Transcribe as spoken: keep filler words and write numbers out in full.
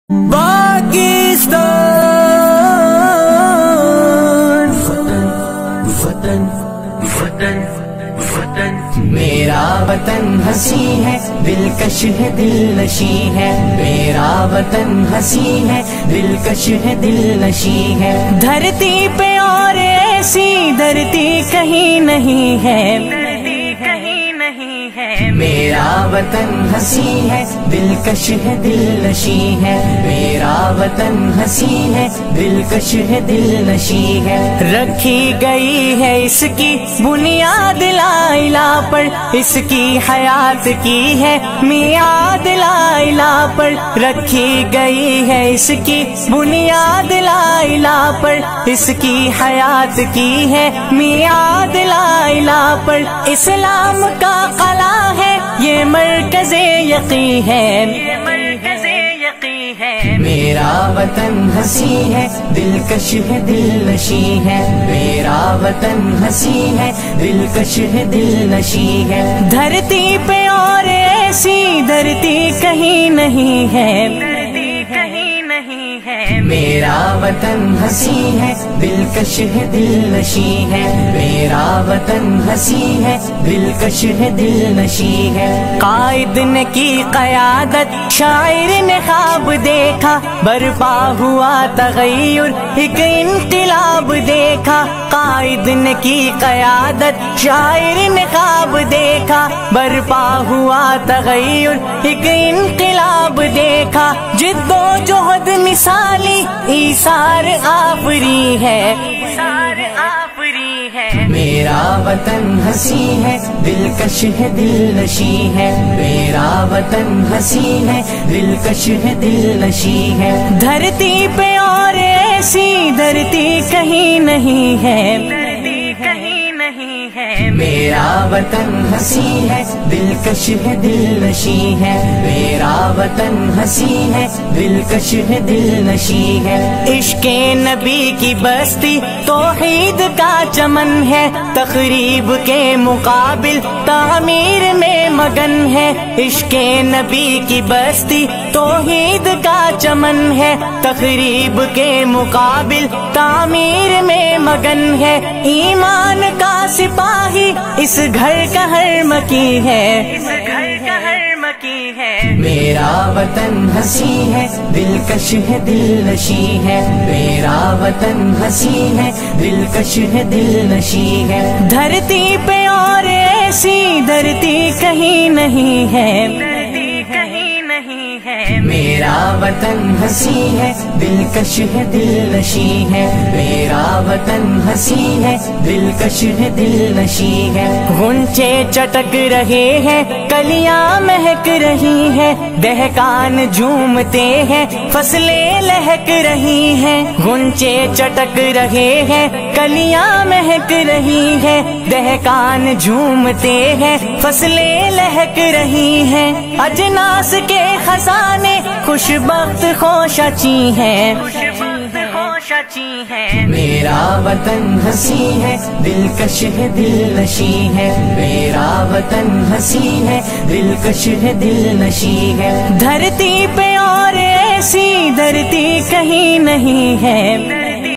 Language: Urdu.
پاکستان وطن وطن وطن میرا وطن ہنسی ہے، دلکش ہے، دل نشی ہے، میرا وطن ہنسی ہے، دلکش ہے، دل نشی ہے، دھرتی پہ اور ایسی دھرتی کہیں نہیں ہے، میرا وطن ہنسی ہے، دلکش ہے، دل نشی ہے، میرا وطن ہنسی ہے، دلکش ہے، دل نشی ہے، رکھی گئی ہے اس کی بنیاد لا الہ پر، اس کی حیات کی ہے میعاد لا الہ پر، رکھی گئی ہے اس کی بنیاد لا الہ پر، اس کی حیات کی ہے میعاد لا الہ پر، اسلام کا قلعہ ہے یہ مرکز یقین ہے، میرا وطن ہنسی ہے، دلکش ہے، دل نشی ہے، میرا وطن ہنسی ہے، دلکش ہے، دل نشی ہے، دھرتی پہ اور ایسی دھرتی کہیں نہیں ہے، میرا وطن ہنسی ہے، دلکش ہے، دل نشی ہے، میرا وطن ہنسی ہے، دلکش ہے، دل نشی ہے، قائد نے کی قیادت، شاعر نے خواب دیکھا، برپا ہوا تغیر، ایک انقلاب دیکھا، قائد نے کی قیادت، شاعر نے خواب دیکھا، برپا ہوا تغیر، ایک انقلاب دیکھا، جد و جہد مثالی ایثار آفری ہے، میرا وطن ہنسی ہے، دلکش ہے، دل نشی ہے، میرا وطن ہنسی ہے، دلکش ہے، دل نشی ہے، دھرتی پہ اور ایسی دھرتی کہیں نہیں ہے، میرا وطن ہنسی ہے، دلکش ہے، دل نشی ہے، میرا وطن ہنسی ہے، دلکش ہے، دل نشی ہے، عشق نبی کی بستی توحید کا چمن ہے، تقریب کے مقابل تعمیر میں مگن ہے، عشق نبی کی بستی توحید کا چمن ہے، تقریب کے مقابل تعمیر میں مگن ہے، ایمان کا سپاہی اس گھر کا ہر مکی ہے، میرا وطن ہنسی ہے، دلکش ہے، دل نشی ہے، میرا وطن ہنسی ہے، دلکش ہے، دل نشی ہے، دھرتی پہ اور ایسی دھرتی کہیں نہیں ہے، میرا وطن ہنسی ہے، دلکش ہے، دل نشی ہے، میرا وطن ہنسی ہے، دلکش ہے، دل نشی ہے، غنچے چٹک رہے ہیں، کلیاں مہک رہی ہیں، دہقان جھومتے ہیں، فصلیں لہک رہی ہیں، غنچے چٹک رہے ہیں، کلیاں مہک رہی ہیں، دہقان جھومتے ہیں، فصلیں لہک رہی ہیں، اجناس کے خزانے خوش بخت خوشچی ہیں، میرا وطن ہنسی ہے، دلکش ہے، دل نشی ہے، میرا وطن ہنسی ہے، دلکش ہے، دل نشی ہے، دھرتی پہ اور ایسی دھرتی کہیں نہیں ہے،